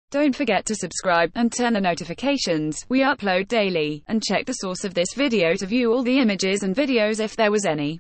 Don't forget to subscribe, and turn the notifications. We upload daily, and check the source of this video to view all the images and videos if there was any.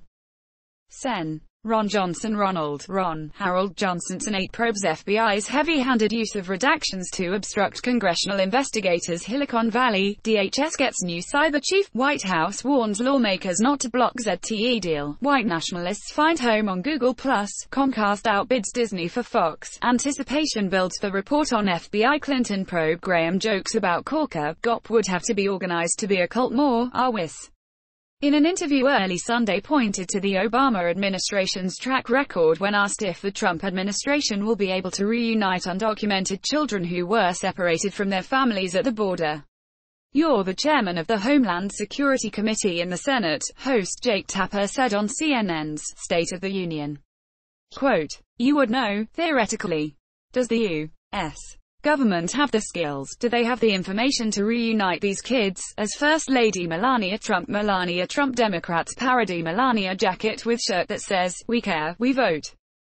Sen. Ron Johnson Ron Harold Johnson 8 probes FBI's heavy-handed use of redactions to obstruct congressional investigators. Silicon Valley, DHS gets new cyber chief. White House warns lawmakers not to block ZTE deal. White nationalists find home on Google+. Comcast outbids Disney for Fox. Anticipation builds for report on FBI Clinton probe. Graham jokes about Corker. GOP would have to be organized to be a cult more. Arwis. In an interview early Sunday pointed to the Obama administration's track record when asked if the Trump administration will be able to reunite undocumented children who were separated from their families at the border. "You're the chairman of the Homeland Security Committee in the Senate," host Jake Tapper said on CNN's State of the Union. Quote, "You would know, theoretically. Does the U.S. government have the skills? Do they have the information to reunite these kids?" As First Lady Melania Trump Democrats parody Melania jacket with shirt that says, "We care, we vote."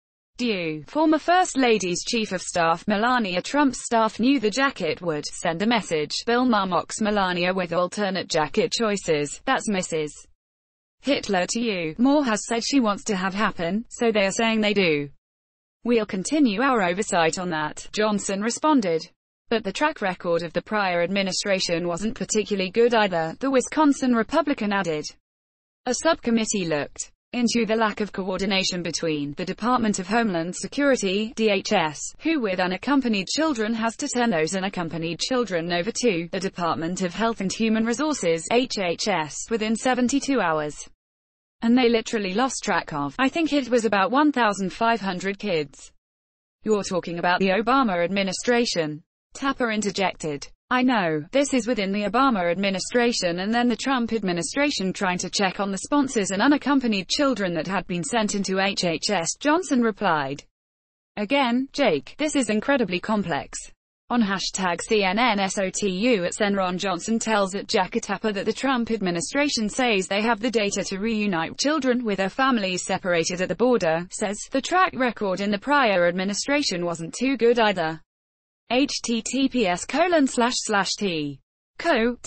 Former First Lady's Chief of Staff Melania Trump's staff knew the jacket would send a message. Bill Maher mocks Melania with alternate jacket choices. "That's Mrs. Hitler to you." Moore has said she wants to have happen, so they are saying they do. "We'll continue our oversight on that," Johnson responded. But the track record of the prior administration wasn't particularly good either, the Wisconsin Republican added. A subcommittee looked into the lack of coordination between the Department of Homeland Security, DHS, who with unaccompanied children has to turn those unaccompanied children over to the Department of Health and Human Resources, HHS, within 72 hours. And they literally lost track of, I think it was about 1,500 kids. "You're talking about the Obama administration," Tapper interjected. "I know, this is within the Obama administration and then the Trump administration trying to check on the sponsors and unaccompanied children that had been sent into HHS," Johnson replied. "Again, Jake, this is incredibly complex." On hashtag CNNSOTU at Sen. Ron Johnson tells at Jack Tapper that the Trump administration says they have the data to reunite children with their families separated at the border, says, the track record in the prior administration wasn't too good either. https://t://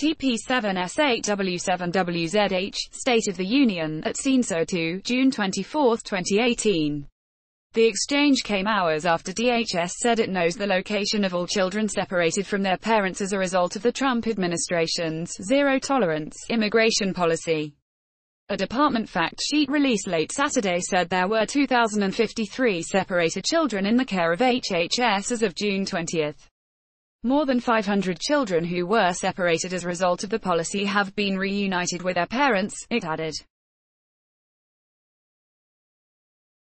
TP7S8W7WZH, State of the Union, at SENSO2, June 24, 2018. The exchange came hours after DHS said it knows the location of all children separated from their parents as a result of the Trump administration's zero-tolerance immigration policy. A department fact sheet released late Saturday said there were 2,053 separated children in the care of HHS as of June 20. More than 500 children who were separated as a result of the policy have been reunited with their parents, it added.